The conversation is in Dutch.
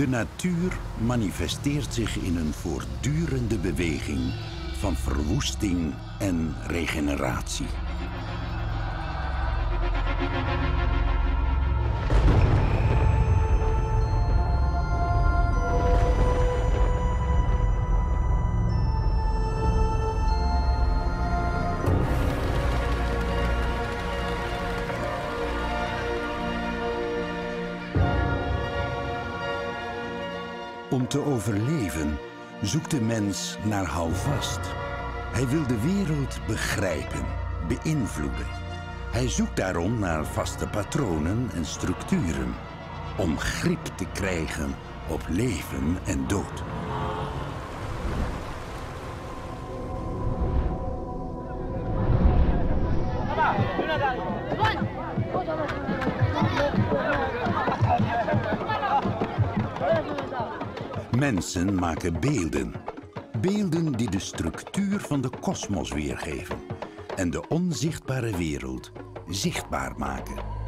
De natuur manifesteert zich in een voortdurende beweging van verwoesting en regeneratie. Om te overleven zoekt de mens naar houvast. Hij wil de wereld begrijpen, beïnvloeden. Hij zoekt daarom naar vaste patronen en structuren om grip te krijgen op leven en dood. Mensen maken beelden. Beelden die de structuur van de kosmos weergeven en de onzichtbare wereld zichtbaar maken.